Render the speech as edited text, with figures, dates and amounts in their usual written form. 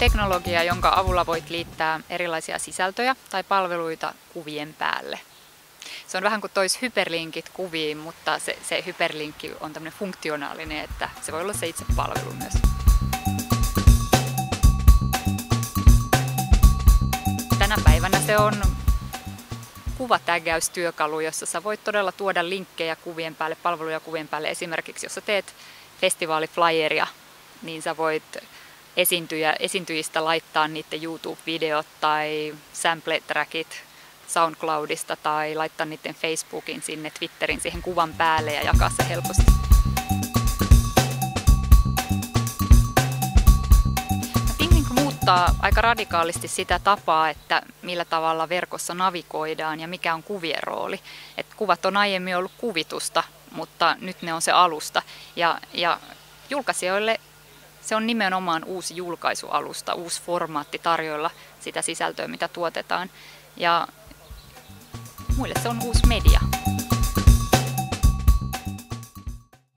teknologia, jonka avulla voit liittää erilaisia sisältöjä tai palveluita kuvien päälle. Se on vähän kuin tois hyperlinkit kuviin, mutta se hyperlinkki on tämmöinen funktionaalinen, että se voi olla se itse palvelu myös. Tänä päivänä se on kuvatägäystyökalu, jossa sä voit todella tuoda linkkejä kuvien päälle, palveluja kuvien päälle. Esimerkiksi jos sä teet festivaaliflyeria, niin sä voit esiintyjistä laittaa niiden YouTube-videot tai sample-trackit SoundCloudista tai laittaa niiden Facebookin sinne, Twitterin siihen kuvan päälle ja jakaa se helposti. ThinkLink muuttaa aika radikaalisti sitä tapaa, että millä tavalla verkossa navigoidaan ja mikä on kuvien rooli. Et kuvat on aiemmin ollut kuvitusta, mutta nyt ne on se alusta. Ja julkaisijoille se on nimenomaan uusi julkaisualusta, uusi formaatti tarjoilla sitä sisältöä, mitä tuotetaan. Ja muille se on uusi media.